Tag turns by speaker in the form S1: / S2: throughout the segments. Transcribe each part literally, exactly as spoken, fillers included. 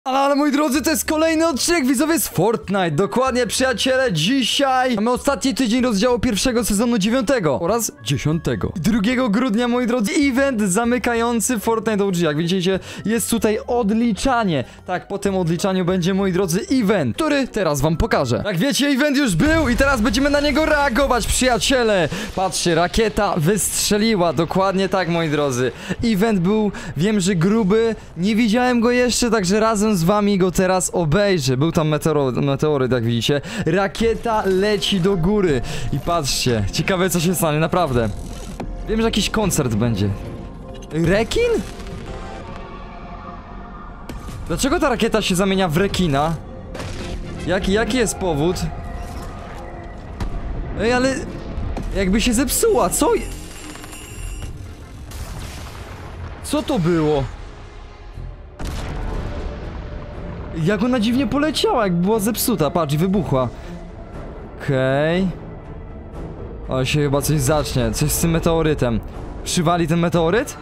S1: Ale, ale moi drodzy, to jest kolejny odcinek widzowie z Fortnite. Dokładnie, przyjaciele, dzisiaj mamy ostatni tydzień rozdziału pierwszego sezonu dziewiątego oraz dziesiątego. drugiego grudnia, moi drodzy, event zamykający Fortnite O G. Jak widzicie, jest tutaj odliczanie. Tak, po tym odliczaniu będzie, moi drodzy, event, który teraz wam pokażę. Jak wiecie, event już był i teraz będziemy na niego reagować, przyjaciele. Patrzcie, rakieta wystrzeliła, dokładnie tak, moi drodzy. Event był, wiem, że gruby, nie widziałem go jeszcze, także razem z wami go teraz obejrzę. Był tam meteoro, meteoryt, jak widzicie. Rakieta leci do góry. I patrzcie, ciekawe co się stanie, naprawdę. Wiem, że jakiś koncert będzie. Rekin? Dlaczego ta rakieta się zamienia w rekina? Jaki, jaki jest powód? Ej, ale... jakby się zepsuła, co? Co to było? Jak ona dziwnie poleciała, jak była zepsuta, patrz, i wybuchła. Okej. Okay. O, się chyba coś zacznie, coś z tym meteorytem. Przywali ten meteoryt?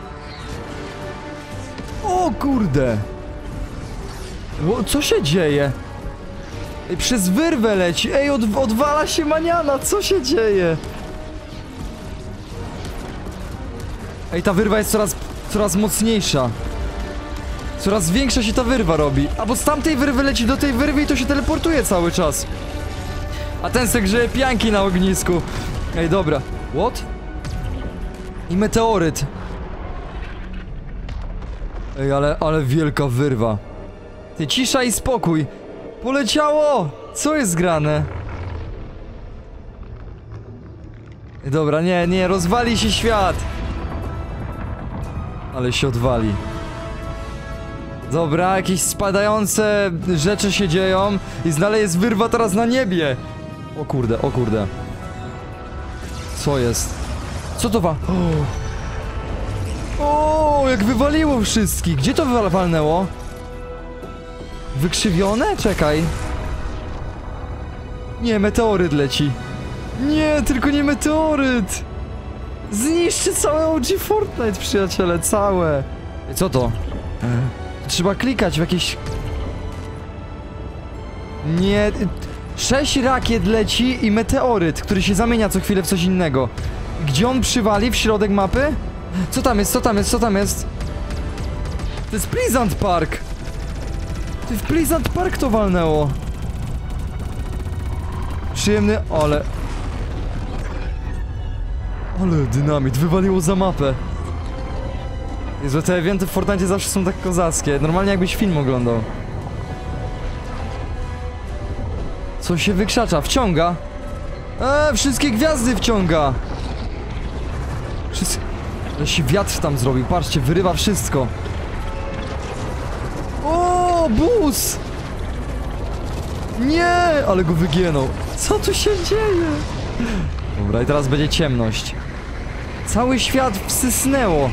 S1: O kurde! O, co się dzieje? Ej, przez wyrwę leci, ej, od, odwala się maniana, co się dzieje? Ej, ta wyrwa jest coraz, coraz mocniejsza. Coraz większa się ta wyrwa robi. Albo z tamtej wyrwy leci do tej wyrwy i to się teleportuje cały czas. A ten se grzeje pianki na ognisku. Ej, dobra. What? I meteoryt. Ej, ale, ale wielka wyrwa. Ty, cisza i spokój. Poleciało! Co jest grane? Ej, dobra, nie, nie, rozwali się świat. Ale się odwali. Dobra, jakieś spadające rzeczy się dzieją i dalej jest wyrwa teraz na niebie. O kurde, o kurde. Co jest? Co to wa... O, o jak wywaliło wszystkich. Gdzie to wywal walnęło? Wykrzywione? Czekaj. Nie, meteoryt leci. Nie, tylko nie meteoryt. Zniszczy całe O G Fortnite, przyjaciele, całe. I co to? Trzeba klikać w jakieś... Nie... Sześć rakiet leci i meteoryt, który się zamienia co chwilę w coś innego. Gdzie on przywali? W środek mapy? Co tam jest? Co tam jest? Co tam jest? To jest Pleasant Park! Ty, w Pleasant Park to walnęło. Przyjemny, ale... Ale dynamit, wywaliło za mapę. Jezu, te eventy w Fortnite zawsze są tak kozackie. Normalnie jakbyś film oglądał. Co się wykrzacza? Wciąga? Eee, wszystkie gwiazdy wciąga! Wszystko... Ale się wiatr tam zrobił, patrzcie, wyrywa wszystko. O, bus! Nie, ale go wygięło. Co tu się dzieje? Dobra, i teraz będzie ciemność. Cały świat wsysnęło.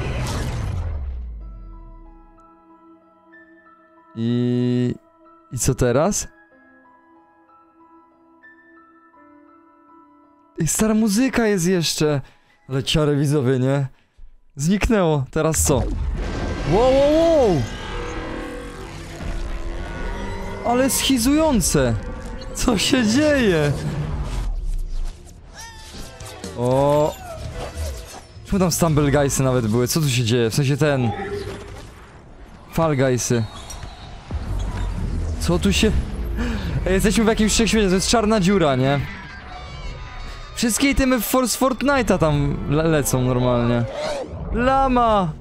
S1: I... I co teraz? I stara muzyka jest jeszcze. Ale ciary widzowie, nie? Zniknęło. Teraz co? Wow, wow, wow! Ale schizujące! Co się dzieje? O! Czemu tam Stumble Guysy nawet były? Co tu się dzieje? W sensie ten... Fall Guysy. Co tu się... Ej, jesteśmy w jakimś wszechświecie, to jest czarna dziura, nie? Wszystkie itemy w z Fortnite'a tam le lecą normalnie. Lama!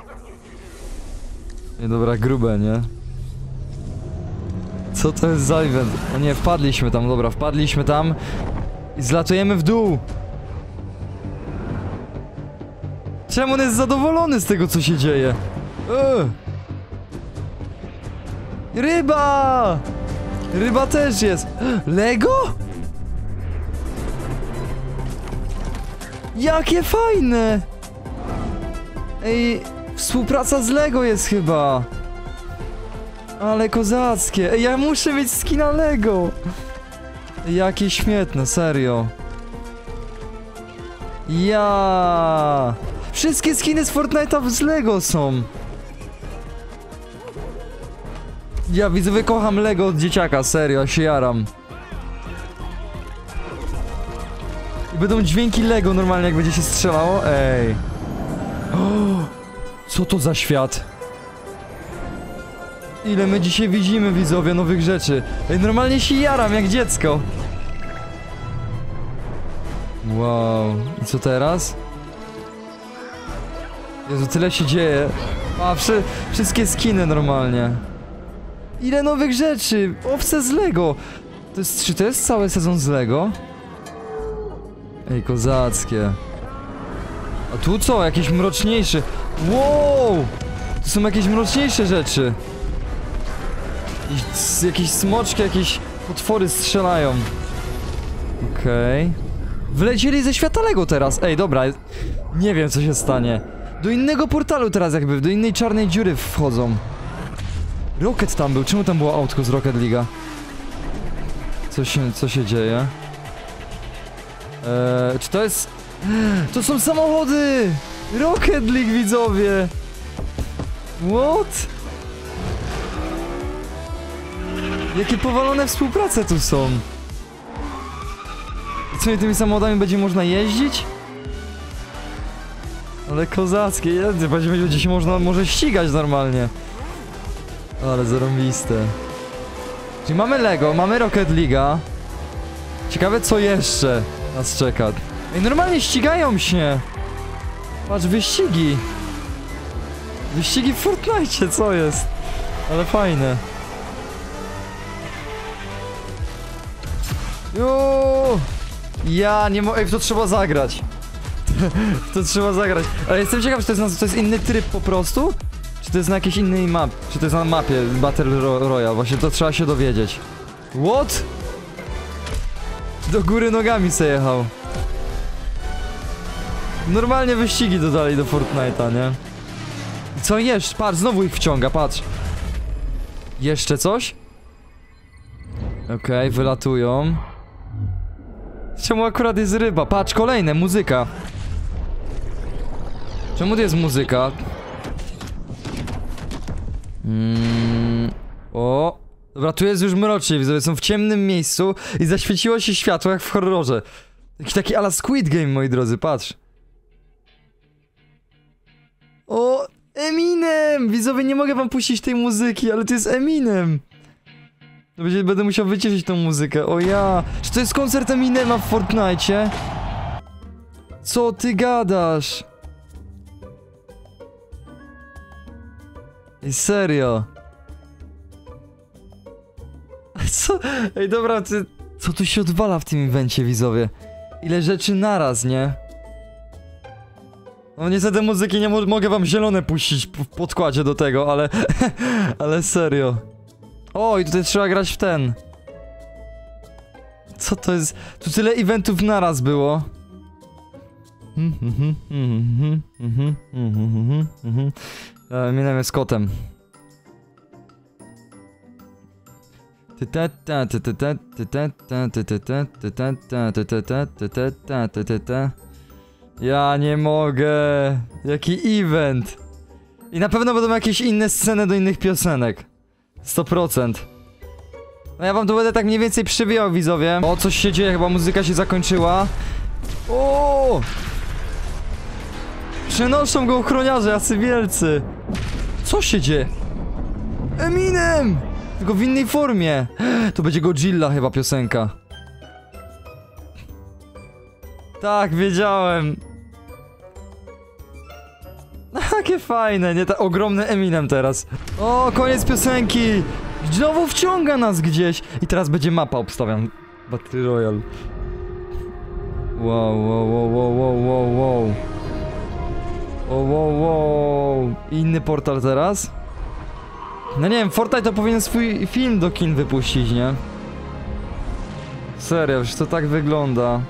S1: Nie, dobra, grube, nie? Co to jest za event? O nie, wpadliśmy tam, dobra, wpadliśmy tam i zlatujemy w dół. Czemu on jest zadowolony z tego, co się dzieje? Eee. Ryba! Ryba też jest. Lego? Jakie fajne! Ej, współpraca z Lego jest chyba. Ale kozackie. Ej, ja muszę mieć skina Lego. Jakie śmieszne, serio. Ja. Wszystkie skiny z Fortnite'a z Lego są. Ja widzowie kocham Lego od dzieciaka, serio, ja się jaram. I będą dźwięki Lego normalnie, jak będzie się strzelało. Ej. O, co to za świat? Ile my dzisiaj widzimy, widzowie, nowych rzeczy. Ej, normalnie się jaram jak dziecko. Wow. I co teraz? Jezu, tyle się dzieje. A, wszy wszystkie skiny normalnie. Ile nowych rzeczy! Owce z Lego! To jest, czy to jest cały sezon z Lego? Ej, kozackie. A tu co? Jakieś mroczniejsze. Wow! To są jakieś mroczniejsze rzeczy. Jakieś, jakieś smoczki, jakieś potwory strzelają. Okej. Okay. Wlecieli ze świata Lego teraz. Ej, dobra. Nie wiem, co się stanie. Do innego portalu teraz jakby, do innej czarnej dziury wchodzą. Rocket tam był. Czemu tam było autko z Rocket League'a? Co się, co się dzieje? Eee, czy to jest... To są samochody! Rocket League, widzowie! What? Jakie powalone współprace tu są? I co, tymi samochodami będzie można jeździć? Ale kozackie, jedzie, będzie się można może ścigać normalnie. Ale zarąbiste. Czyli mamy Lego, mamy Rocket League'a. Ciekawe co jeszcze nas czeka. Ej, normalnie ścigają się. Patrz, wyścigi. Wyścigi w Fortnite, co jest? Ale fajne. Jo! Ja nie mogę, w to trzeba zagrać. W to trzeba zagrać. Ale jestem ciekaw, czy to jest, na, to jest inny tryb po prostu? Czy to jest na jakiejś innej mapie? Czy to jest na mapie Battle Ro Royale? Właśnie to trzeba się dowiedzieć. What? Do góry nogami se jechał. Normalnie wyścigi dodali do Fortnite'a, nie? I co jeszcze? Patrz, znowu ich wciąga, patrz. Jeszcze coś? Okej, okay, wylatują. Czemu akurat jest ryba? Patrz, kolejne, muzyka. Czemu to jest muzyka? Mm, o, dobra, tu jest już mrocznie, widzowie, są w ciemnym miejscu i zaświeciło się światło jak w horrorze. Jakiś taki ala Squid Game, moi drodzy, patrz. O, Eminem! Widzowie, nie mogę wam puścić tej muzyki, ale to jest Eminem. Będzie, będę musiał wyciszyć tą muzykę, o ja. Czy to jest koncert Eminema w Fortnite? Co ty gadasz? Ej, serio? Co? Ej, dobra, ty... Co tu się odwala w tym evencie, widzowie? Ile rzeczy naraz, nie? No niestety muzyki nie mo mogę wam zielone puścić w podkładzie do tego, ale... ale serio. O, i tutaj trzeba grać w ten. Co to jest? Tu tyle eventów naraz było. Eminem jest kotem. Ja nie mogę. Jaki event. I na pewno będą jakieś inne sceny do innych piosenek. sto procent. No ja wam to będę tak mniej więcej przywijał, widzowie. O, coś się dzieje, chyba muzyka się zakończyła. O! Przenoszą go ochroniarze, jacy wielcy. Co się dzieje? Eminem! Tylko w innej formie. To będzie Godzilla chyba piosenka. Tak, wiedziałem. Jakie fajne, nie? Ta ogromny Eminem teraz. O, koniec piosenki. Znowu wciąga nas gdzieś. I teraz będzie mapa, obstawiam. Battle Royale. Wow, wow, wow, wow, wow, wow, wow. O, wow, wow. Inny portal teraz? No nie wiem, Fortnite to powinien swój film do kin wypuścić, nie? Serio, już to tak wygląda.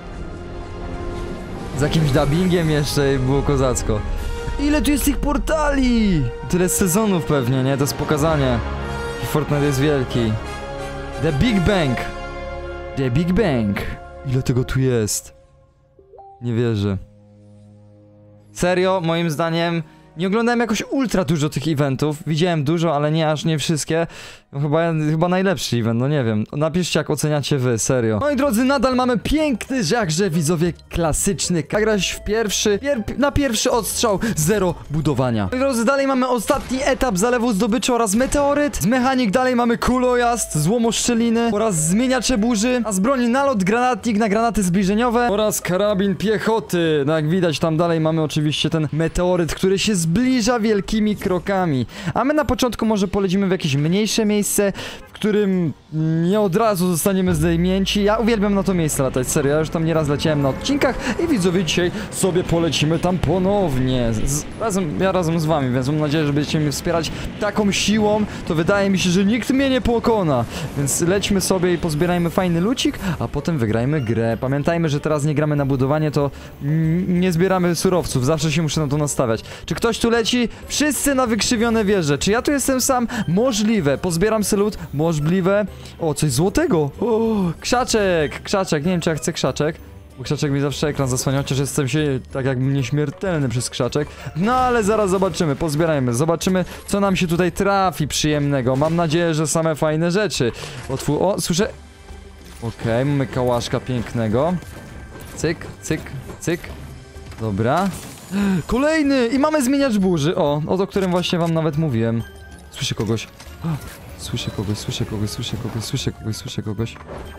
S1: Z jakimś dubbingiem jeszcze i było kozacko. Ile tu jest tych portali? Tyle sezonów pewnie, nie? To jest pokazanie. Fortnite jest wielki. The Big Bang. The Big Bang. Ile tego tu jest? Nie wierzę. Serio, moim zdaniem nie oglądałem jakoś ultra dużo tych eventów. Widziałem dużo, ale nie aż nie wszystkie. No, chyba, chyba najlepszy event, no nie wiem. Napiszcie, jak oceniacie wy, serio. Moi drodzy, nadal mamy piękny, jakże widzowie, klasyczny. Grać w pierwszy, pier, na pierwszy odstrzał, zero budowania. Moi drodzy, dalej mamy ostatni etap zalewu zdobyczu oraz meteoryt. Z mechanik dalej mamy kulojazd, złomoszczeliny oraz zmieniacze burzy. A z broni nalot, granatnik na granaty zbliżeniowe oraz karabin piechoty. No jak widać, tam dalej mamy oczywiście ten meteoryt, który się zbliża wielkimi krokami. A my na początku może polecimy w jakieś mniejsze miejsce, w którym nie od razu zostaniemy zdejmięci. Ja uwielbiam na to miejsce latać, serio, ja już tam nieraz leciałem na odcinkach i widzowie, dzisiaj sobie polecimy tam ponownie. Z, razem, ja razem z wami, więc mam nadzieję, że będziecie mnie wspierać taką siłą, to wydaje mi się, że nikt mnie nie pokona. Więc lećmy sobie i pozbierajmy fajny lucik, a potem wygrajmy grę. Pamiętajmy, że teraz nie gramy na budowanie, to nie zbieramy surowców, zawsze się muszę na to nastawiać. Czy ktoś tu leci? Wszyscy na wykrzywione wieże. Czy ja tu jestem sam? Możliwe. Pozbieram sylut? Możliwe. O, coś złotego. O, krzaczek, krzaczek. Nie wiem, czy ja chcę krzaczek, bo krzaczek mi zawsze ekran zasłania, chociaż jestem się tak jakbym nieśmiertelny przez krzaczek. No ale zaraz zobaczymy, pozbierajmy. Zobaczymy, co nam się tutaj trafi przyjemnego. Mam nadzieję, że same fajne rzeczy. Otwór... O, słyszę... Okej, okay, mamy kałaszka pięknego. Cyk, cyk, cyk. Dobra. Kolejny! I mamy zmieniacz burzy. O, o którym właśnie wam nawet mówiłem. Słyszę kogoś. O, słyszę kogoś, słyszę kogoś, słyszę kogoś, słyszę kogoś, słyszę kogoś.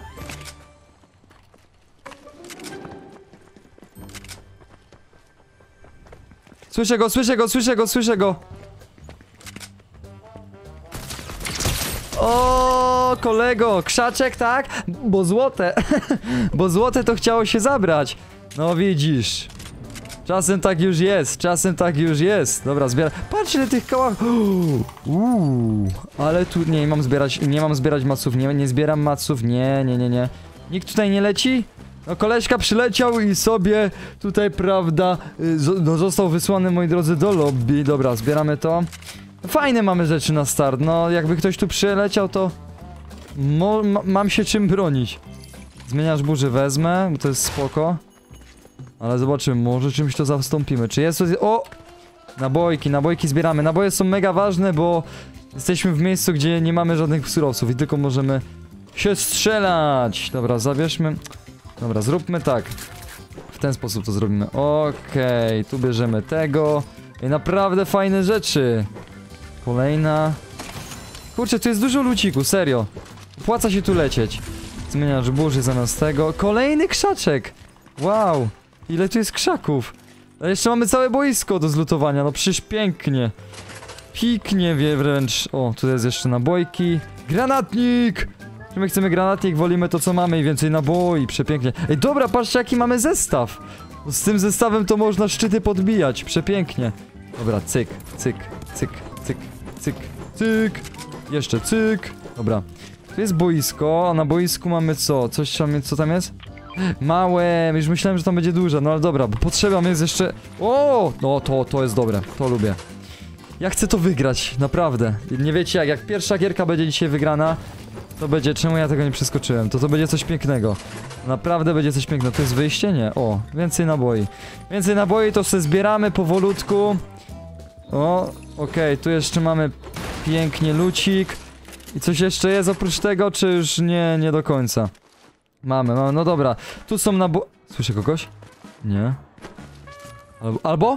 S1: Słyszę go, słyszę go, słyszę go, słyszę go. O, kolego, krzaczek, tak? Bo złote. Bo złote to chciało się zabrać. No widzisz. Czasem tak już jest, czasem tak już jest. Dobra, zbieram. Patrz, ile tych kołach. Uuu, ale tu nie, nie mam zbierać, nie mam zbierać maców, nie, nie zbieram maców, nie, nie, nie, nie. Nikt tutaj nie leci? No koleżka przyleciał i sobie tutaj, prawda, no został wysłany, moi drodzy, do lobby. Dobra, zbieramy to. Fajne mamy rzeczy na start, no jakby ktoś tu przyleciał, to mo ma mam się czym bronić. Zmieniasz burzy wezmę, bo to jest spoko. Ale zobaczymy, może czymś to zastąpimy. Czy jest to... O! Nabojki, nabojki zbieramy. Naboje są mega ważne, bo jesteśmy w miejscu, gdzie nie mamy żadnych surowców i tylko możemy się strzelać. Dobra, zabierzmy. Dobra, zróbmy tak. W ten sposób to zrobimy. Okej, okay, tu bierzemy tego. I naprawdę fajne rzeczy. Kolejna. Kurczę, tu jest dużo luciku, serio. Opłaca się tu lecieć. Zmieniacz burzy zamiast tego. Kolejny krzaczek. Wow. Ile tu jest krzaków? A jeszcze mamy całe boisko do zlutowania, no przecież pięknie. Piknie wie wręcz. O, tu jest jeszcze nabojki. Granatnik! Czy my chcemy granatnik, wolimy to co mamy i więcej naboi, przepięknie. Ej, dobra, patrzcie jaki mamy zestaw. Z tym zestawem to można szczyty podbijać, przepięknie. Dobra, cyk, cyk, cyk, cyk, cyk, cyk. Jeszcze cyk. Dobra. Tu jest boisko, a na boisku mamy co? Coś trzeba mieć, co tam jest? Małe, już myślałem, że tam będzie duże, no ale dobra, bo potrzeba jest jeszcze... O, no to, to jest dobre, to lubię. Ja chcę to wygrać, naprawdę. Nie wiecie jak, jak pierwsza gierka będzie dzisiaj wygrana, to będzie, czemu ja tego nie przeskoczyłem, to to będzie coś pięknego. Naprawdę będzie coś pięknego. To jest wyjście? Nie. O, więcej naboi. Więcej naboi to sobie zbieramy powolutku. O, okej, okay, tu jeszcze mamy pięknie lucik. I coś jeszcze jest oprócz tego, czy już nie, nie do końca? Mamy, mamy, no dobra. Tu są nabo... Słyszę kogoś? Nie. Albo... Albo?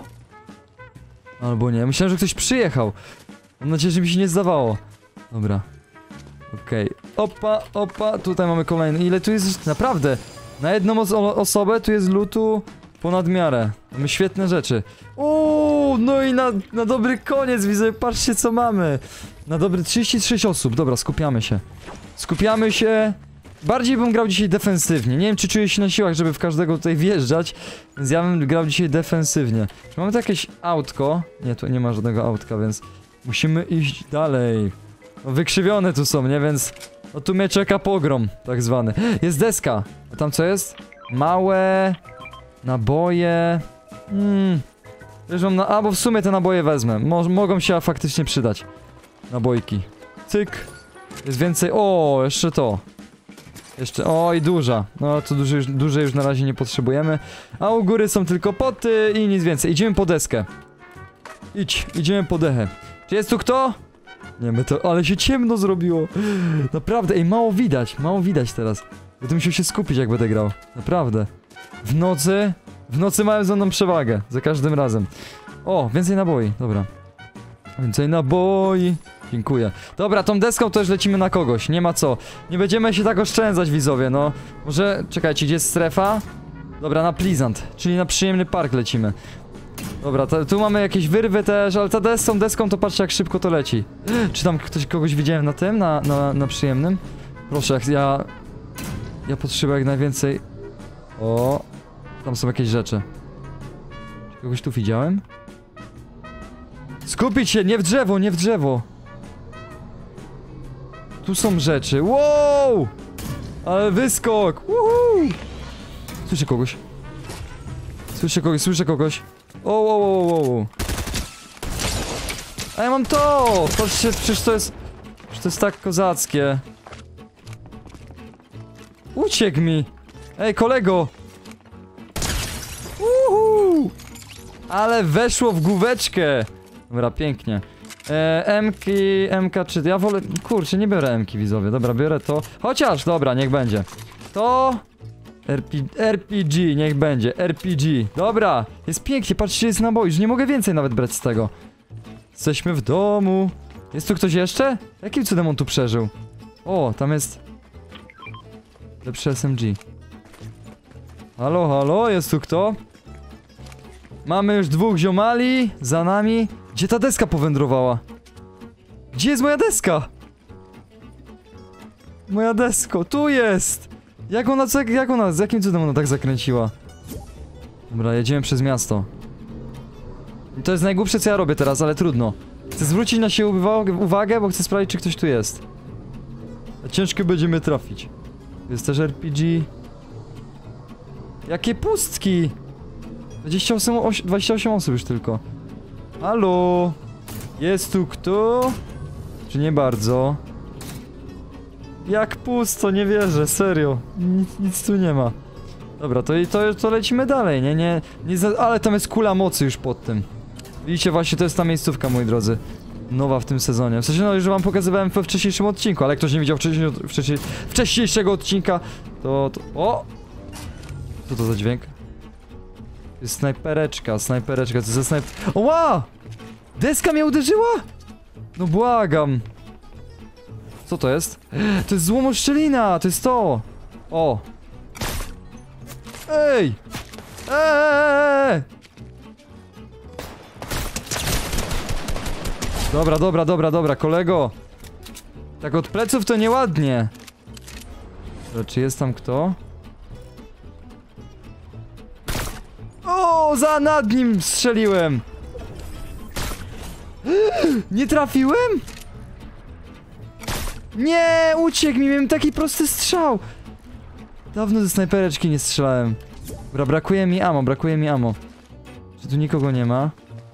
S1: Albo nie. Myślałem, że ktoś przyjechał. Mam nadzieję, że mi się nie zdawało. Dobra. Okej. Okay. Opa, opa. Tutaj mamy kolejny. Ile tu jest? Naprawdę. Na jedną oso osobę tu jest lutu ponad miarę. Mamy świetne rzeczy. Uuu, no i na, na dobry koniec widzę. Patrzcie co mamy. Na dobry trzydzieści sześć osób. Dobra, skupiamy się. Skupiamy się. Bardziej bym grał dzisiaj defensywnie. Nie wiem, czy czuję się na siłach, żeby w każdego tutaj wjeżdżać. Więc ja bym grał dzisiaj defensywnie. Czy mamy tu jakieś autko? Nie, tu nie ma żadnego autka, więc musimy iść dalej. No, wykrzywione tu są, nie? Więc no tu mnie czeka pogrom, tak zwany. Jest deska. A tam co jest? Małe naboje. Hmm. Wiesz, mam na... A, bo w sumie te naboje wezmę. Mo mogą się faktycznie przydać. Nabojki. Cyk. Jest więcej. O, jeszcze to. Jeszcze, oj, duża. No, to duże już, duże już na razie nie potrzebujemy. A u góry są tylko poty i nic więcej. Idziemy po deskę. Idź, idziemy po dechę. Czy jest tu kto? Nie, my to... Ale się ciemno zrobiło. Naprawdę, ej, mało widać, mało widać teraz. Będę musiał się skupić, jak będę grał. Naprawdę. W nocy... W nocy mają ze mną przewagę. Za każdym razem. O, więcej naboi, dobra. Więcej naboi. Dziękuję. Dobra, tą deską to już lecimy na kogoś, nie ma co. Nie będziemy się tak oszczędzać, widzowie, no. Może... Czekajcie, gdzie jest strefa? Dobra, na Pleasant, czyli na przyjemny park lecimy. Dobra, to, tu mamy jakieś wyrwy też, ale ta des, tą deską to patrzcie, jak szybko to leci. Czy tam ktoś, kogoś widziałem na tym, na, na, na przyjemnym? Proszę, jak ja... Ja potrzebuję jak najwięcej... O, tam są jakieś rzeczy. Czy kogoś tu widziałem? Skupić się, nie w drzewo, nie w drzewo. Tu są rzeczy, wow! Ale wyskok, woohoo! Słyszę kogoś. Słyszę kogoś, słyszę kogoś. O, o, o, o, o. A ja mam to! Patrzcie, przecież to jest... Przecież to jest tak kozackie. Uciekł mi! Ej, kolego! Uhu! Ale weszło w główeczkę! Dobra, pięknie. E, M-ki, M-ka czy... Ja wolę... Kurczę, nie biorę M-ki, widzowie. Dobra, biorę to. Chociaż, dobra, niech będzie. To... R P, R P G, niech będzie, R P G. Dobra, jest pięknie, patrzcie, jest naboi, już nie mogę więcej nawet brać z tego. Jesteśmy w domu. Jest tu ktoś jeszcze? Jakim cudem on tu przeżył? O, tam jest... Lepszy S M G. Halo, halo, jest tu kto? Mamy już dwóch ziomali, za nami. Gdzie ta deska powędrowała? Gdzie jest moja deska? Moja desko, tu jest! Jak ona, jak ona, z jakim cudem ona tak zakręciła? Dobra, jedziemy przez miasto. I to jest najgłupsze, co ja robię teraz, ale trudno. Chcę zwrócić na siebie uwagę, bo chcę sprawdzić, czy ktoś tu jest. A ciężko będziemy trafić. Jest też R P G. Jakie pustki! dwadzieścia osiem, dwadzieścia osiem osób już tylko. Halo? Jest tu kto? Czy nie bardzo? Jak pusto, nie wierzę, serio. Nic, nic tu nie ma. Dobra, to, to, to lecimy dalej, nie, nie, nie za, ale tam jest kula mocy już pod tym. Widzicie, właśnie to jest ta miejscówka, moi drodzy. Nowa w tym sezonie. W sensie, no już wam pokazywałem we wcześniejszym odcinku, ale jak ktoś nie widział wcześniej, wcześniej, wcześniejszego odcinka, to, to... O! Co to za dźwięk? To jest snajpereczka, snajpereczka, co za snajp... Oła! Deska mnie uderzyła? No błagam. Co to jest? To jest złomoszczelina, to jest to! O! Ej! Eee! Dobra, dobra, dobra, dobra, kolego! Tak od pleców to nieładnie. Dobra, czy jest tam kto? O, za nad nim strzeliłem! Nie trafiłem? Nie, uciekł mi, miałem taki prosty strzał. Dawno ze snajpereczki nie strzelałem. Dobra, brakuje mi ammo, brakuje mi ammo. Czy tu nikogo nie ma?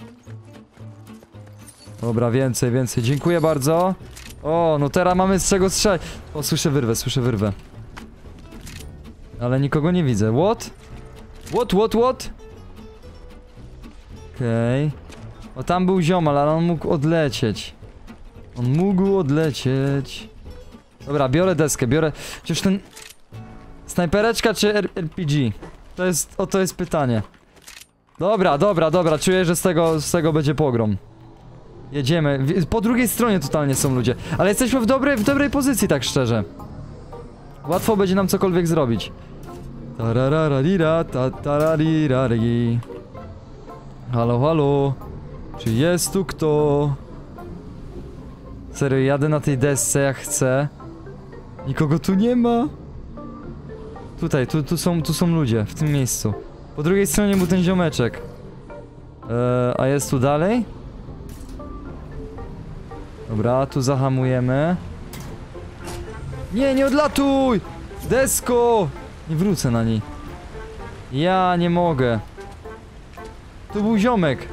S1: Dobra, więcej, więcej, dziękuję bardzo. O, no teraz mamy z czego strzelać. O, słyszę wyrwę, słyszę wyrwę. Ale nikogo nie widzę, what? What, what, what? Okej. Okay. O, tam był ziomal, ale on mógł odlecieć. On mógł odlecieć. Dobra, biorę deskę, biorę... Przecież ten... Snajpereczka czy R RPG? To jest... O, to jest pytanie. Dobra, dobra, dobra, czuję, że z tego, z tego będzie pogrom. Jedziemy. Po drugiej stronie totalnie są ludzie. Ale jesteśmy w dobrej, w dobrej pozycji, tak szczerze. Łatwo będzie nam cokolwiek zrobić. Tarararira, ta tararirarii. Halo, halo. Czy jest tu kto? Serio, jadę na tej desce jak chcę. Nikogo tu nie ma. Tutaj, tu, tu, są, tu są ludzie, w tym miejscu. Po drugiej stronie był ten ziomeczek. Eee, a jest tu dalej? Dobra, tu zahamujemy. Nie, nie odlatuj! Desko! Nie wrócę na niej. Ja nie mogę. Tu był ziomek.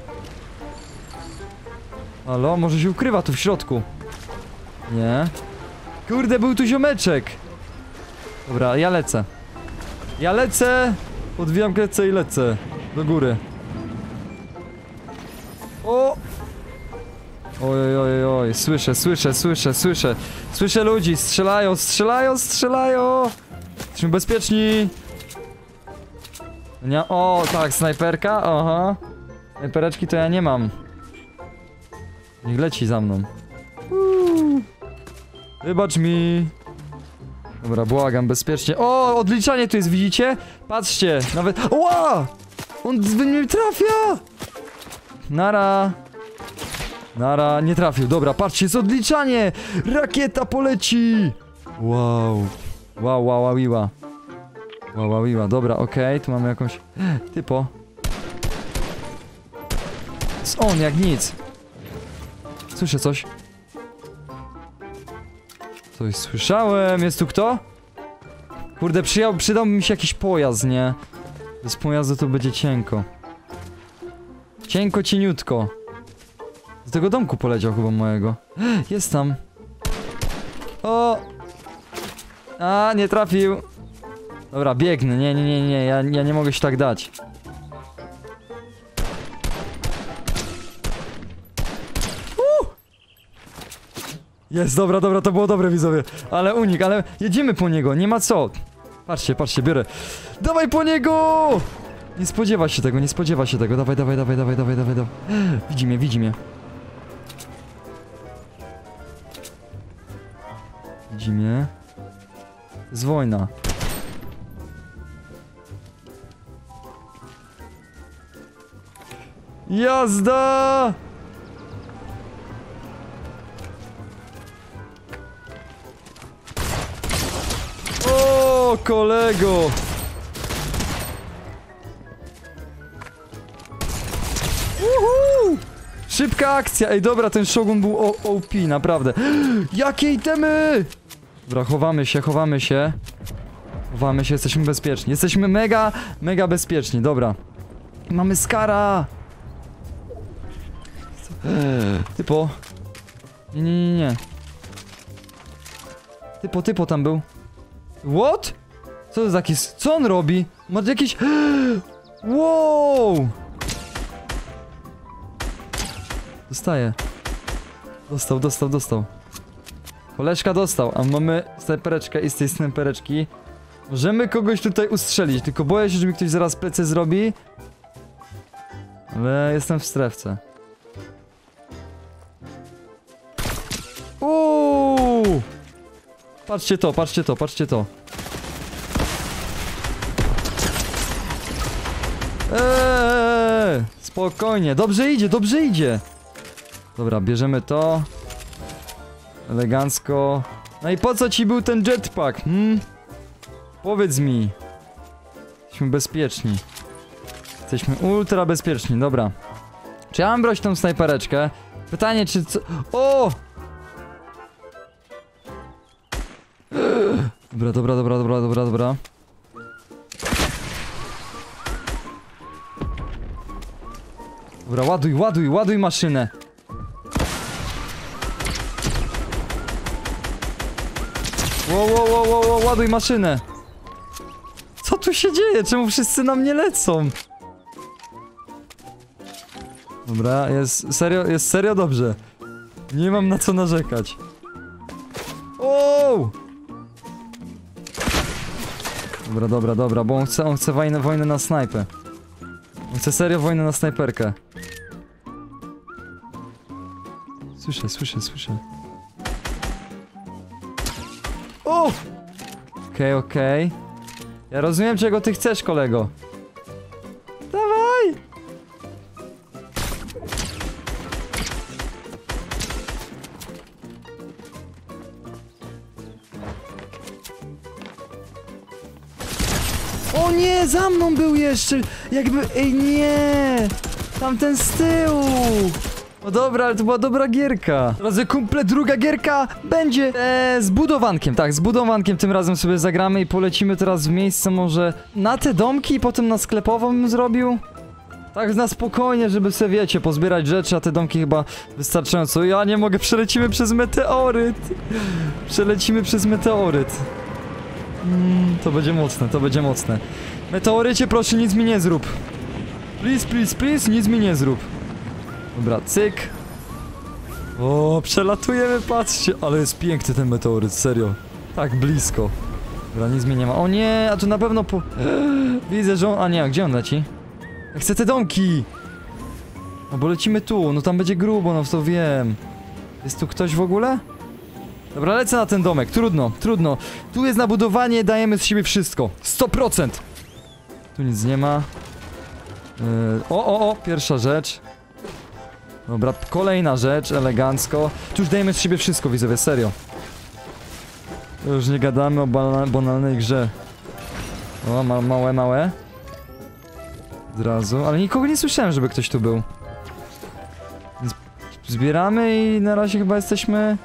S1: Halo, może się ukrywa tu w środku. Nie. Kurde, był tu ziomeczek. Dobra, ja lecę. Ja lecę. Odwijam klecę i lecę. Do góry. O! Oj, oj, oj, oj, słyszę, słyszę, słyszę, słyszę. Słyszę ludzi, strzelają, strzelają, strzelają. Jesteśmy bezpieczni. Nie, o, tak, snajperka, aha. Snajpereczki to ja nie mam. Niech leci za mną. Uuu. Wybacz mi. Dobra, błagam, bezpiecznie. O, odliczanie tu jest, widzicie? Patrzcie, nawet... Ła! On mnie trafia! Nara. Nara, nie trafił, dobra, patrzcie, jest odliczanie! Rakieta poleci! Wow. Wow, wow, wow, wow. Wow, wow, wow, dobra, okej, okay, tu mamy jakąś... Typo. Jest on, jak nic. Słyszę coś. Coś słyszałem, jest tu kto? Kurde, przyjał, przydałby mi się jakiś pojazd, nie? Bez pojazdu to będzie cienko. Cienko, cieniutko. Z tego domku poleciał chyba mojego. Jest tam. O! A, nie trafił. Dobra, biegnę, nie, nie, nie, nie, ja, ja nie mogę się tak dać. Uh! Jest, dobra, dobra, to było dobre, widzowie. Ale unik, ale jedziemy po niego, nie ma co. Patrzcie, patrzcie, biorę. Dawaj po niego! Nie spodziewa się tego, nie spodziewa się tego. Dawaj, dawaj, dawaj, dawaj, dawaj, dawaj, dawaj. Widzi mnie, widzi mnie. Widzi mnie. To jest wojna. Jazda! O, kolego! Uhu! Szybka akcja! Ej, dobra, ten Shogun był O P, naprawdę. Jakie itemy! Dobra, chowamy się, chowamy się. Chowamy się, jesteśmy bezpieczni. Jesteśmy mega, mega bezpieczni, dobra. Mamy Skara! Typo. Nie, nie, nie, nie. Typo, typo tam był. What? Co to jest taki... Co on robi? Ma jakiś... Wow! Dostaje. Dostał, dostał, dostał. Koleżka dostał, a mamy snajpereczkę i z tej snajpereczki możemy kogoś tutaj ustrzelić, tylko boję się, że mi ktoś zaraz plecy zrobi. Ale jestem w strefce. Uuu! Patrzcie to, patrzcie to, patrzcie to. Eee, spokojnie, dobrze idzie, dobrze idzie. Dobra, bierzemy to. Elegancko. No i po co ci był ten jetpack, hmm? Powiedz mi. Jesteśmy bezpieczni. Jesteśmy ultra bezpieczni, dobra. Czy ja mam brać tą snajpereczkę? Pytanie, czy co... O! Dobra, dobra, dobra, dobra, dobra, dobra. Dobra, ładuj, ładuj, ładuj maszynę. Wow, wow, wow, wow, wow, ładuj maszynę. Co tu się dzieje? Czemu wszyscy na mnie lecą? Dobra, jest serio, jest serio dobrze. Nie mam na co narzekać. O! Dobra, dobra, dobra, bo on chce, on chce wojnę, wojnę na snajpę. On chce serio wojnę na snajperkę. Słyszę, słyszę, słyszę. O! Okej, okay, okej. Okay. Ja rozumiem, czego ty chcesz, kolego. Dawaj! O nie, za mną był jeszcze! Jakby... Ej, nie! Tamten z tyłu! No dobra, ale to była dobra gierka. Drodzy kumple, druga gierka będzie e, z budowankiem. Tak, z budowankiem tym razem sobie zagramy i polecimy teraz w miejsce może na te domki i potem na sklepową bym zrobił. Tak na spokojnie, żeby sobie, wiecie, pozbierać rzeczy, a te domki chyba wystarczająco. Ja nie mogę, przelecimy przez meteoryt. Przelecimy przez meteoryt. Mm, to będzie mocne, to będzie mocne. Meteorycie, proszę, nic mi nie zrób. Please, please, please, nic mi nie zrób. Dobra, cyk. O, przelatujemy, patrzcie. Ale jest piękny ten meteoryt, serio. Tak blisko. Dobra, nic mnie nie ma. O nie, a tu na pewno po... Widzę, że on... A nie, a gdzie on leci? Ja chcę te domki! No bo lecimy tu, no tam będzie grubo, no to wiem. Jest tu ktoś w ogóle? Dobra, lecę na ten domek, trudno, trudno. Tu jest na budowanie, dajemy z siebie wszystko. sto procent! Tu nic nie ma. Yy, o, o, o, pierwsza rzecz. Dobra, kolejna rzecz, elegancko. Tu już dajemy z siebie wszystko, widzowie, serio. Już nie gadamy o banal banalnej grze. O, ma małe, małe. Od razu, ale nikogo nie słyszałem, żeby ktoś tu był. Więc zbieramy i na razie chyba jesteśmy...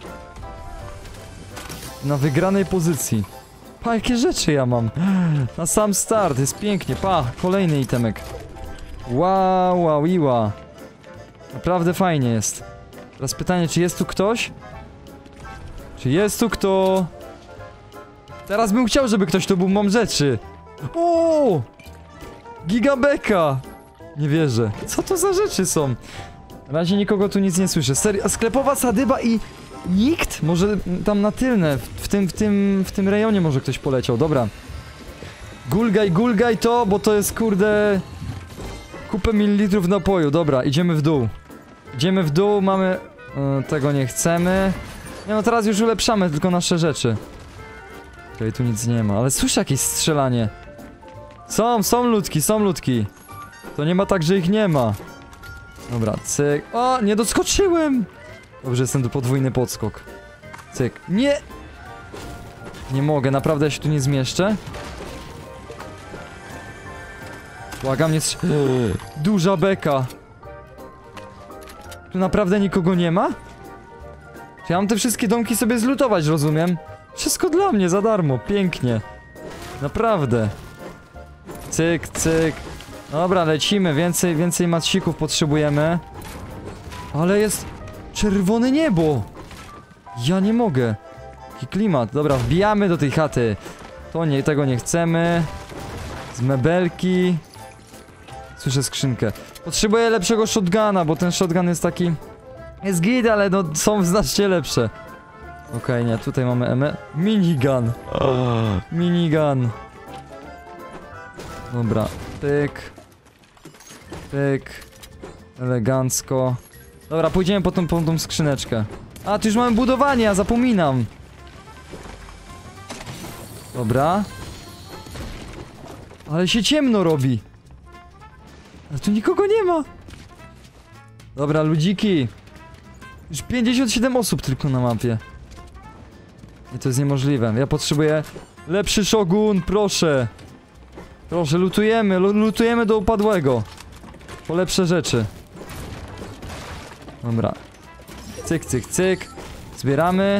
S1: na wygranej pozycji. Pa, jakie rzeczy ja mam. Na sam start, jest pięknie. Pa, kolejny itemek. Wow, wow, iła. Naprawdę fajnie jest. Teraz pytanie, czy jest tu ktoś? Czy jest tu kto? Teraz bym chciał, żeby ktoś tu był, mam rzeczy. O! Gigabeka! Nie wierzę. Co to za rzeczy są? Na razie nikogo tu nic nie słyszę. Serio, sklepowa sadyba i... nikt? Może tam na tylne, w, w tym, w tym, w tym rejonie może ktoś poleciał, dobra. Gulgaj, gulgaj to, bo to jest kurde... kupę mililitrów napoju, dobra, idziemy w dół. Idziemy w dół, mamy... Yy, tego nie chcemy. Nie no, teraz już ulepszamy tylko nasze rzeczy. Okej, okay, tu nic nie ma, ale słyszę jakieś strzelanie. Są, są ludki, są ludki. To nie ma tak, że ich nie ma. Dobra, cyk. O, nie doskoczyłem! Dobrze, jestem tu podwójny podskok. Cyk. Nie! Nie mogę, naprawdę ja się tu nie zmieszczę. Błagam, nie strz... Duża beka. Tu naprawdę nikogo nie ma? Czy ja mam te wszystkie domki sobie zlutować, rozumiem? Wszystko dla mnie, za darmo, pięknie. Naprawdę. Cyk, cyk. Dobra, lecimy, więcej, więcej macików potrzebujemy. Ale jest... czerwone niebo! Ja nie mogę. Jaki klimat. Dobra, wbijamy do tej chaty. To nie, tego nie chcemy. Z mebelki. Słyszę skrzynkę. Potrzebuję lepszego shotguna, bo ten shotgun jest taki... jest git, ale no są znacznie lepsze. Okej, okay, nie, tutaj mamy eme... minigun. Oh. Minigun. Dobra, pyk. Pyk. Elegancko. Dobra, pójdziemy po tą, po tą skrzyneczkę. A, tu już mamy budowanie, ja zapominam. Dobra. Ale się ciemno robi. Ale tu nikogo nie ma. Dobra, ludziki. Już pięćdziesiąt siedem osób tylko na mapie. I to jest niemożliwe. Ja potrzebuję lepszy shogun, proszę. Proszę, lutujemy, lutujemy do upadłego. Po lepsze rzeczy. Dobra. Cyk, cyk, cyk. Zbieramy.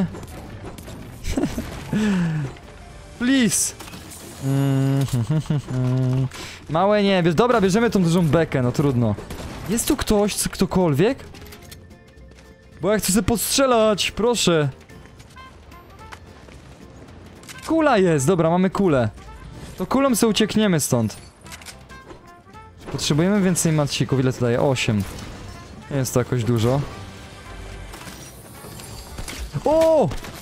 S1: Please. Mm, Małe nie, wiesz, dobra, bierzemy tą dużą bekę, no trudno. Jest tu ktoś, co, ktokolwiek? Bo ja chcę sobie postrzelać, proszę. Kula jest, dobra, mamy kulę. To kulą sobie uciekniemy stąd. Potrzebujemy więcej macików, ile to daje? osiem. Nie jest to jakoś dużo. O!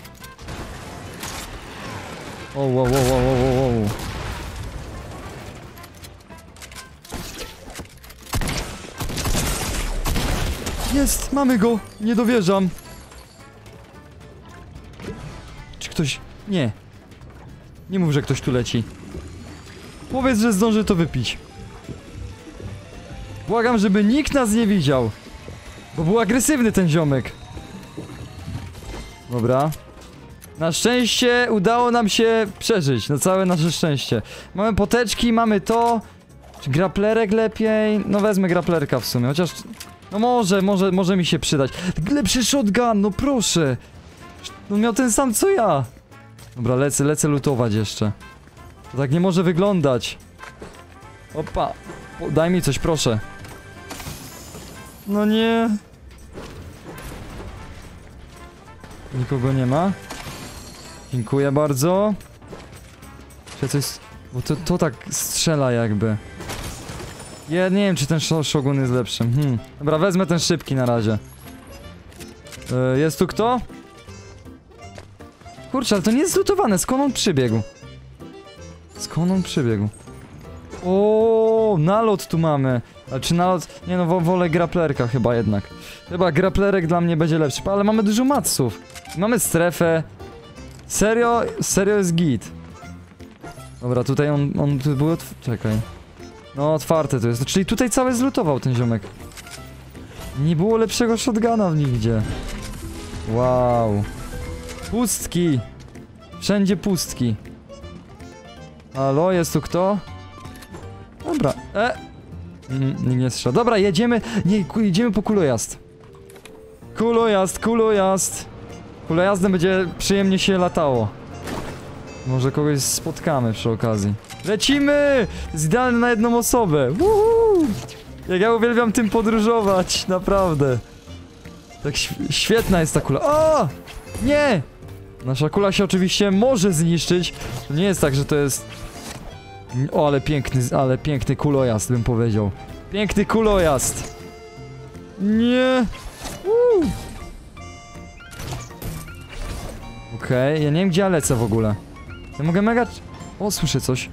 S1: O, wow, wow, wow, wow, wow. Jest, mamy go! Nie dowierzam. Czy ktoś... Nie. Nie mów, że ktoś tu leci. Powiedz, że zdąży to wypić. Błagam, żeby nikt nas nie widział. Bo był agresywny ten ziomek. Dobra. Na szczęście udało nam się przeżyć. Na całe nasze szczęście. Mamy poteczki, mamy to. Czy graplerek lepiej? No wezmę graplerka w sumie, chociaż... No może, może, może mi się przydać. Lepszy shotgun, no proszę. No miał ten sam co ja. Dobra, lecę, lecę lutować jeszcze. To tak nie może wyglądać. Opa. O, daj mi coś, proszę. No nie. Nikogo nie ma. Dziękuję bardzo. Czy coś... Bo to, to tak strzela jakby. Ja nie wiem, czy ten sh shogun jest lepszy. Hmm. Dobra, wezmę ten szybki na razie. E, jest tu kto? Kurczę, ale to nie jest zlutowane. Skąd on przybiegł? Skąd on przybiegł? O, nalot tu mamy. Ale czy nalot... Nie no, wo wolę graplerka chyba jednak. Chyba graplerek dla mnie będzie lepszy. Ale mamy dużo matsów. Mamy strefę. Serio? Serio jest git. Dobra, tutaj on... on tu był... Czekaj. No, otwarte to jest. Czyli tutaj cały zlutował ten ziomek. Nie było lepszego shotguna w nigdzie. Wow. Pustki. Wszędzie pustki. Halo, jest tu kto? Dobra, e. Mm, nikt nie strzela. Dobra, jedziemy. Nie, jedziemy po kulojazd. Kulojazd, kulojazd. Kulojazdem będzie przyjemnie się latało. Może kogoś spotkamy przy okazji. Lecimy! Jest idealne na jedną osobę. Woohoo! Jak ja uwielbiam tym podróżować, naprawdę. Tak św świetna jest ta kula. O! Nie! Nasza kula się oczywiście może zniszczyć. To nie jest tak, że to jest... O, ale piękny, ale piękny kulojazd, bym powiedział. Piękny kulojazd. Nie. Uuu. Okej, okay, ja nie wiem, gdzie ja lecę w ogóle. Ja mogę mega... O, słyszę coś.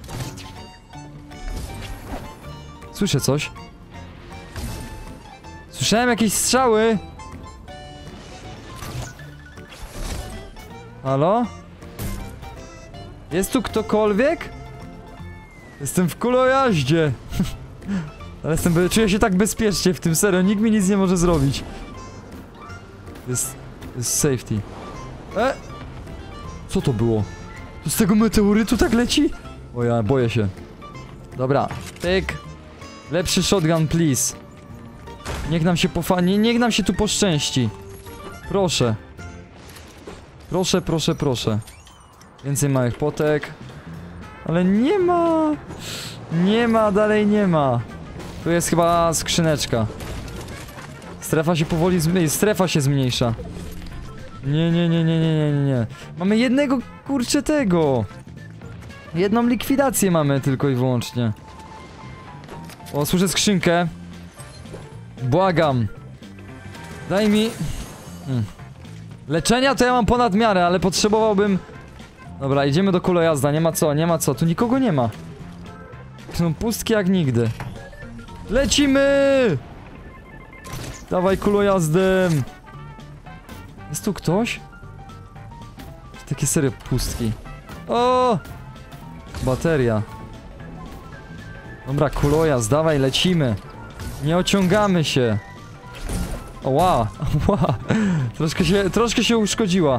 S1: Słyszę coś. Słyszałem jakieś strzały. Halo? Jest tu ktokolwiek? Jestem w kulojaździe. Ale jestem, czuję się tak bezpiecznie w tym, serio, nikt mi nic nie może zrobić. Jest... jest safety. E? Co to było? To z tego meteorytu tak leci? O ja, boję się. Dobra, pyk. Lepszy shotgun, please. Niech nam się pofa... Nie, niech nam się tu poszczęści. Proszę. Proszę, proszę, proszę. Więcej małych potek. Ale nie ma. Nie ma, dalej nie ma. Tu jest chyba skrzyneczka. Strefa się powoli zmniejsza. Strefa się zmniejsza. Nie, nie, nie, nie, nie, nie, nie. Mamy jednego, kurczę, tego. Jedną likwidację mamy tylko i wyłącznie. O, słyszę skrzynkę. Błagam. Daj mi... Hmm. Leczenia to ja mam ponad miarę, ale potrzebowałbym... Dobra, idziemy do kulojazda, nie ma co, nie ma co, tu nikogo nie ma. Są pustki jak nigdy. Lecimy! Dawaj kulojazdem. Jest tu ktoś? Takie serio pustki. O! Bateria. Dobra, kulojazd, dawaj, lecimy. Nie ociągamy się. Oła, oła. Troszkę się, troszkę się uszkodziła.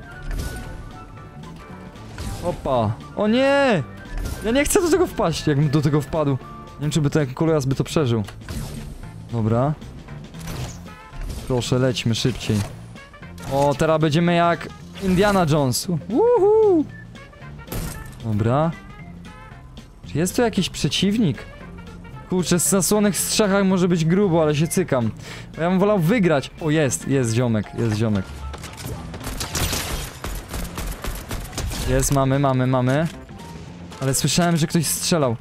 S1: Opa. O nie! Ja nie chcę do tego wpaść, jakbym do tego wpadł. Nie wiem, czy by ten kulojazd by to przeżył. Dobra. Proszę, lećmy szybciej. O, teraz będziemy jak Indiana Jones. Woohoo! Dobra. Czy jest tu jakiś przeciwnik? Kurczę, z zasłonych strzechach może być grubo, ale się cykam. Ja bym wolał wygrać. O, jest, jest ziomek, jest ziomek. Jest, mamy, mamy, mamy. Ale słyszałem, że ktoś strzelał.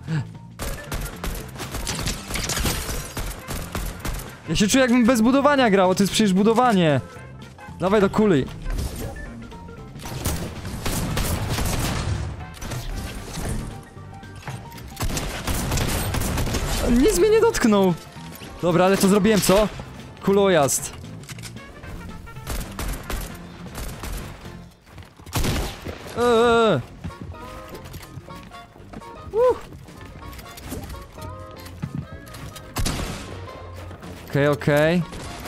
S1: Ja się czuję, jakbym bez budowania grał, to jest przecież budowanie. Dawaj do kuli. Nic mnie nie dotknął. Dobra, ale to zrobiłem, co? Kulojazd. Eee. Uh. Okej, okej.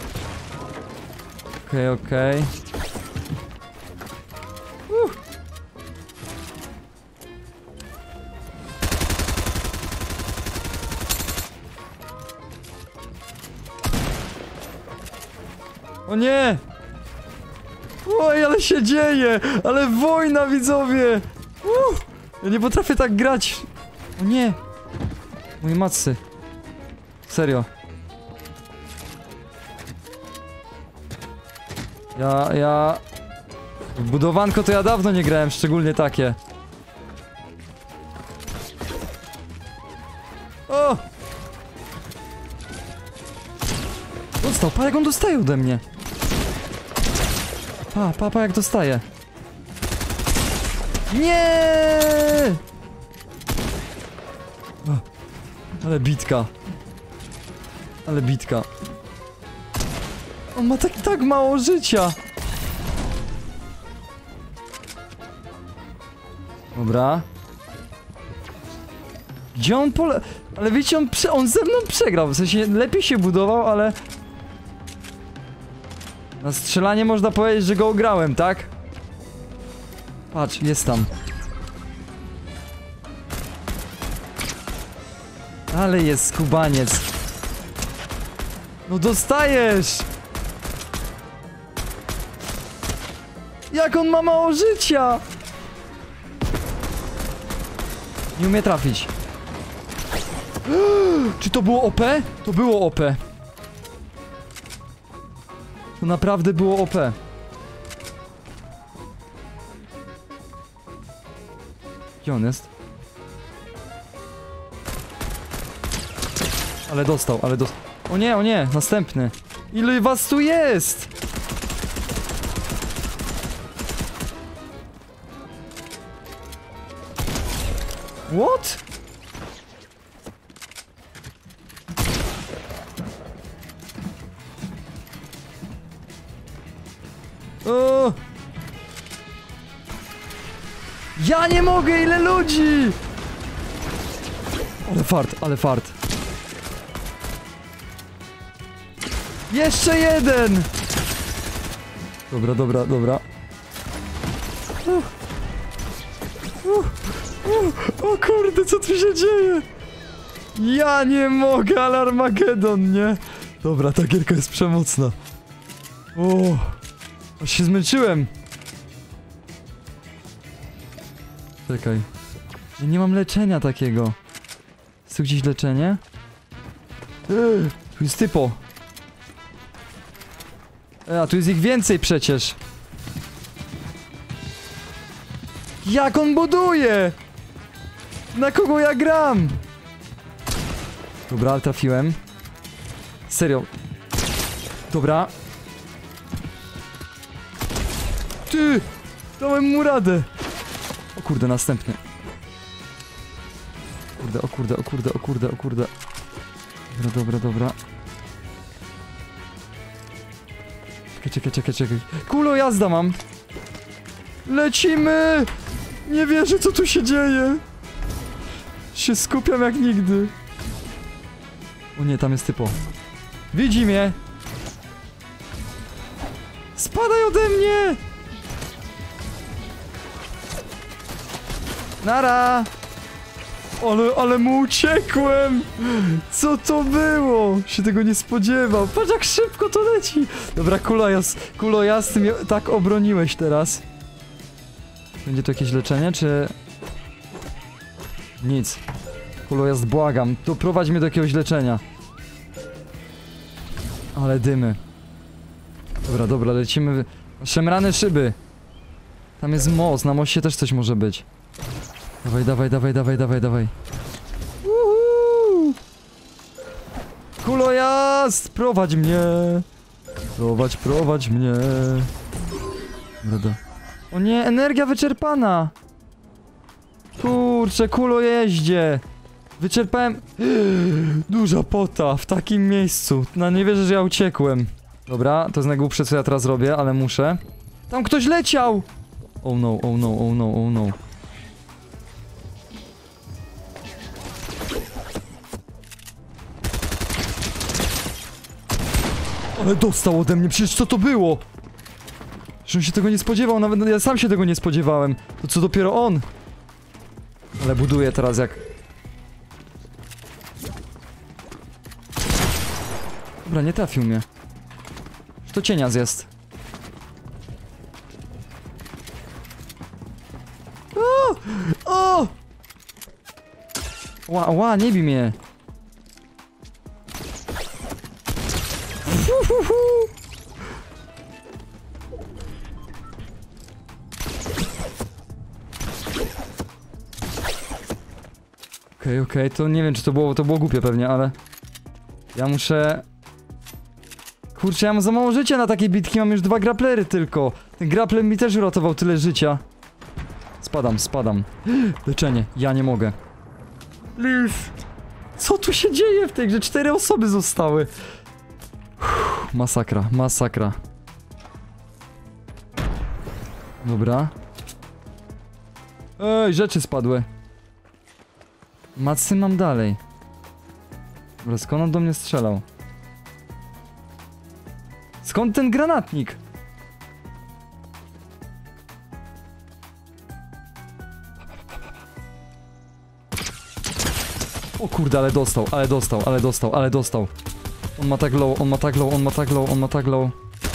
S1: Okej, okej. Uh. O nie! Oj, ale się dzieje! Ale wojna, widzowie! Uh, ja nie potrafię tak grać! O nie! Moje matsy. Serio. Ja, ja... W budowanko to ja dawno nie grałem, szczególnie takie. O! Dostał, parę jak on dostaje ode mnie. Pa, pa, pa, jak dostaje. Nie! O, ale bitka. Ale bitka. On ma tak, tak mało życia. Dobra. Gdzie on pole... Ale wiecie, on, prze... on ze mną przegrał. W sensie lepiej się budował, ale... Na strzelanie można powiedzieć, że go ograłem, tak? Patrz, jest tam. Ale jest skubaniec. No dostajesz! Jak on ma mało życia! Nie umie trafić. Czy to było O P? To było O P. To naprawdę było O P. Gdzie on jest? Ale dostał, ale dostał. O nie, o nie, następny. Ile was tu jest? What? O! Ja nie mogę, ile ludzi! Ale fart, ale fart. Jeszcze jeden! Dobra, dobra, dobra. Uh. Uh. Uh. O kurde, co tu się dzieje? Ja nie mogę, ale Armagedon, nie? Dobra, ta gierka jest przemocna. O, aż się zmęczyłem. Czekaj. Ja nie mam leczenia takiego. Jest tu gdzieś leczenie? Eee, tu jest typo. A, tu jest ich więcej przecież. Jak on buduje? Na kogo ja gram? Dobra, ale trafiłem. Serio. Dobra. Ty! Dałem mu radę. O kurde, następny. Kurde, o kurde, o kurde, o kurde, o kurde. Dobra, dobra, dobra. Czekaj, czekaj, czekaj, czekaj. Kulo jazda mam. Lecimy! Nie wierzę, co tu się dzieje. Się skupiam jak nigdy. O nie, tam jest typo. Widzi mnie. Spadaj ode mnie! Nara! Ale, ale mu uciekłem! Co to było? Się tego nie spodziewał. Patrz jak szybko to leci! Dobra, kulojas, kulojas, ty mnie tak obroniłeś teraz. Będzie to jakieś leczenie, czy... Nic. Kulojas, błagam, doprowadź mnie do jakiegoś leczenia. Ale dymy. Dobra, dobra, lecimy. Szemrane szyby. Tam jest most, na moście też coś może być. Dawaj, dawaj, dawaj, dawaj, dawaj, dawaj. Uhu! Kulojazd! Prowadź mnie! Prowadź, prowadź mnie! Dobra. O nie, energia wyczerpana! Kurczę, kulojeździe! Wyczerpałem... Duża pota w takim miejscu. No nie wierzę, że ja uciekłem. Dobra, to jest najgłupsze, co ja teraz robię, ale muszę. Tam ktoś leciał! Oh no, oh no, oh no, oh no. Ale dostał ode mnie, przecież co to było? Że on się tego nie spodziewał, nawet ja sam się tego nie spodziewałem. To co dopiero on? Ale buduje teraz jak... Dobra, nie trafił mnie. Że to cienia zjest. O! O! Ła, ła, nie bij mnie. Okej, okay, okej, okay. To nie wiem, czy to było, to było głupie pewnie, ale... Ja muszę... Kurczę, ja mam za mało życia na takiej bitki, mam już dwa grapplery tylko. Ten grappler mi też uratował tyle życia. Spadam, spadam. Leczenie, ja nie mogę. Liv. Co tu się dzieje w tej grze? Cztery osoby zostały. Uff, masakra, masakra. Dobra. Ej, rzeczy spadły. Macy mam dalej. Dobra, skąd on do mnie strzelał? Skąd ten granatnik? O kurde, ale dostał, ale dostał, ale dostał, ale dostał. On ma tak low, on ma tak low, on ma tak low, on ma tak low.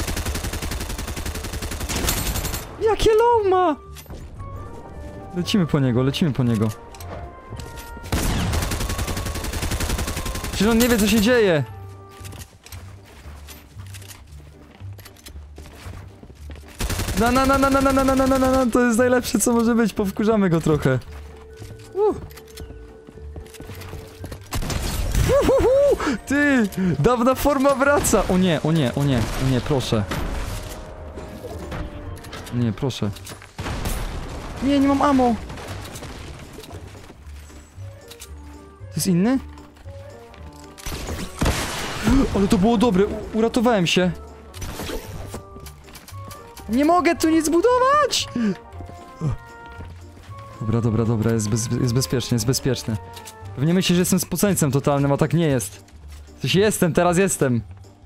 S1: Jakie low ma? Lecimy po niego, lecimy po niego. Przecież on nie wie, co się dzieje. Na na na na na na na na na na na, to jest najlepsze, co może być, powkurzamy go trochę. Uh. Uhuhu, ty, dawna forma wraca. O nie, o nie, o nie, o nie, proszę. Nie, proszę. Nie, nie mam ammo. To jest inny? Ale to było dobre, U uratowałem się. Nie mogę tu nic budować! Dobra, dobra, dobra, jest, bez, jest bezpiecznie, jest bezpieczne. Pewnie myślisz, że jestem spoceńcem totalnym, a tak nie jest. Coś jestem, teraz jestem.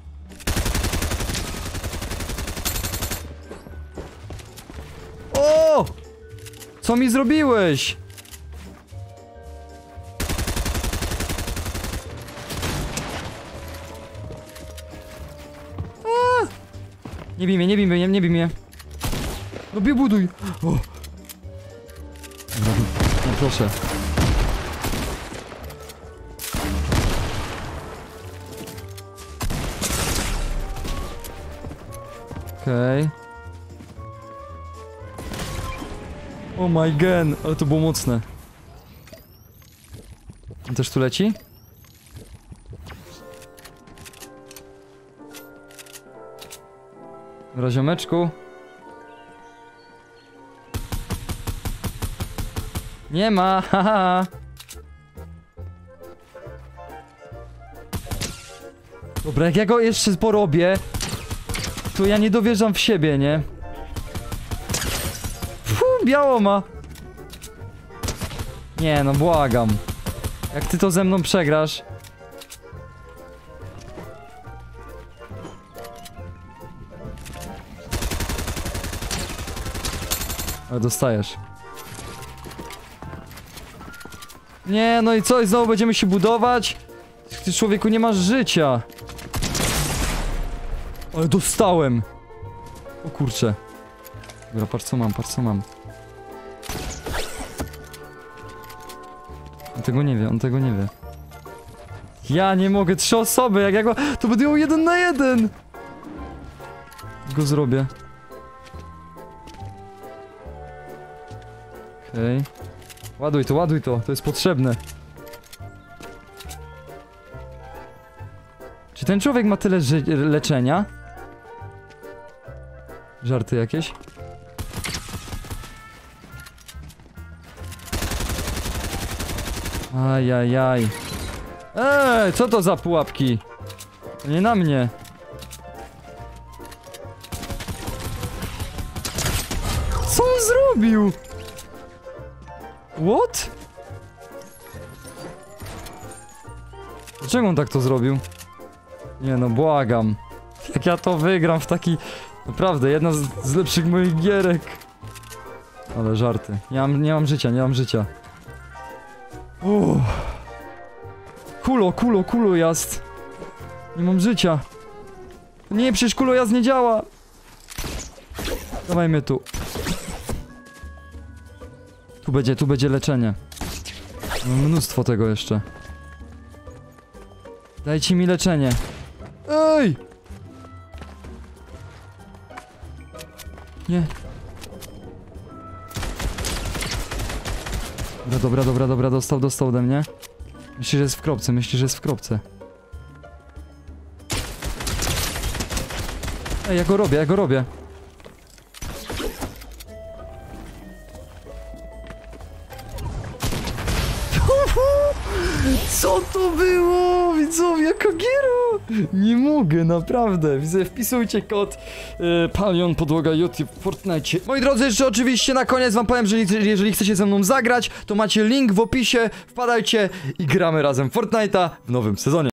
S1: O! Co mi zrobiłeś? A! Nie bij mnie, nie bij mnie, nie bij mnie. No bij, buduj. O. Dobra, no proszę. Okej. Okay. Oh my god, ale to było mocne. On też tu leci? Dobra, ziomeczku. Nie ma, haha. Dobra, jak ja go jeszcze porobię, to ja nie dowierzam w siebie, nie? Fuh, biało ma. Nie no, błagam. Jak ty to ze mną przegrasz. Ale dostajesz. Nie, no i co? I znowu będziemy się budować? Ty, człowieku, nie masz życia. Ale dostałem. O kurczę. Dobra, patrz co mam, patrz co mam. On tego nie wie, on tego nie wie. Ja nie mogę, trzy osoby, jak ja go... To będę miał jeden na jeden. Go zrobię. Okej. Okay. Ładuj to, ładuj to, to jest potrzebne. Czy ten człowiek ma tyle leczenia? Żarty jakieś? Ajajaj. Ej, co to za pułapki? To nie na mnie. Co on zrobił? What? Dlaczego on tak to zrobił? Nie no, błagam. Jak ja to wygram w taki... Naprawdę, jedna z, z lepszych moich gierek. Ale żarty. Nie mam, nie mam życia, nie mam życia. Uff. Kulo, kulo, kulo jazd. Nie mam życia. Nie, przecież kulo jazd nie działa. Dawajmy tu. Tu będzie, tu będzie leczenie. Mam mnóstwo tego jeszcze. Dajcie mi leczenie. Ej! Nie. Dobra, dobra, dobra, dobra, dostał, dostał ode mnie. Myślę, że jest w kropce, myślę, że jest w kropce. Ej, ja go robię, ja go robię. Co to było? Widzowie, Kogiro! Nie mogę, naprawdę. Widzę, wpisujcie kod yy, Palion Podłoga YouTube w Fortnite. Moi drodzy, jeszcze oczywiście na koniec wam powiem, że jeżeli chcecie ze mną zagrać, to macie link w opisie, wpadajcie i gramy razem w Fortnite'a w nowym sezonie.